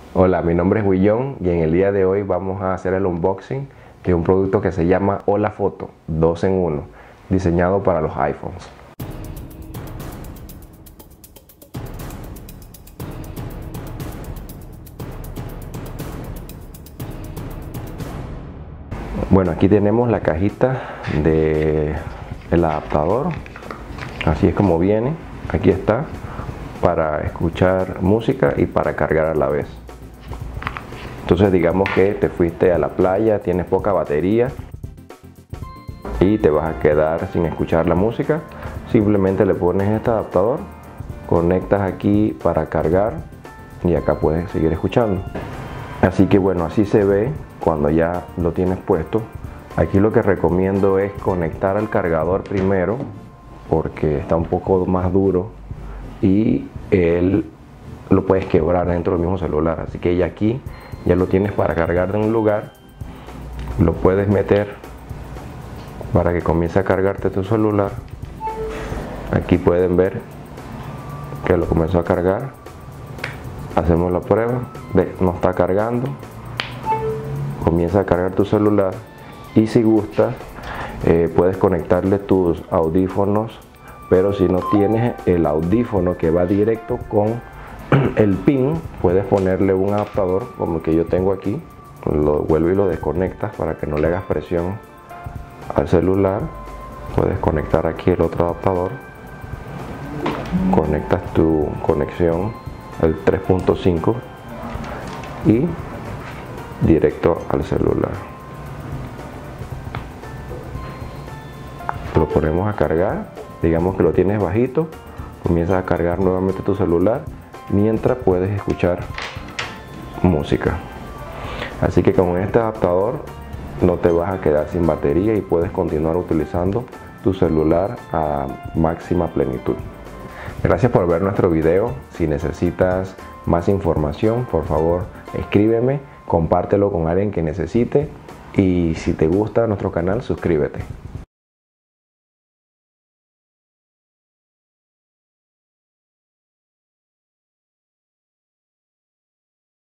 Hola, mi nombre es Willón y en el día de hoy vamos a hacer el unboxing de un producto que se llama Hola Foto 2 en 1, diseñado para los iPhones. Bueno, aquí tenemos la cajita del adaptador, así es como viene. Aquí está para escuchar música y para cargar a la vez. Entonces digamos que te fuiste a la playa, tienes poca batería y te vas a quedar sin escuchar la música, simplemente le pones este adaptador, conectas aquí para cargar y acá puedes seguir escuchando. Así que bueno, así se ve cuando ya lo tienes puesto. Aquí lo que recomiendo es conectar al cargador primero porque está un poco más duro y él lo puedes quebrar dentro del mismo celular. Así que ya aquí ya lo tienes para cargar de un lugar, lo puedes meter para que comience a cargarte tu celular. Aquí pueden ver que lo comenzó a cargar. Hacemos la prueba de no está cargando, comienza a cargar tu celular y si gustas puedes conectarle tus audífonos, pero si no tienes el audífono que va directo con el pin, puedes ponerle un adaptador como el que yo tengo aquí, lo vuelvo y lo desconectas para que no le hagas presión al celular. Puedes conectar aquí el otro adaptador, conectas tu conexión al 3.5 y directo al celular. Lo ponemos a cargar, digamos que lo tienes bajito, comienzas a cargar nuevamente tu celular mientras puedes escuchar música. Así que con este adaptador no te vas a quedar sin batería y puedes continuar utilizando tu celular a máxima plenitud. Gracias por ver nuestro video. Si necesitas más información, por favor escríbeme, compártelo con alguien que necesite y si te gusta nuestro canal, suscríbete.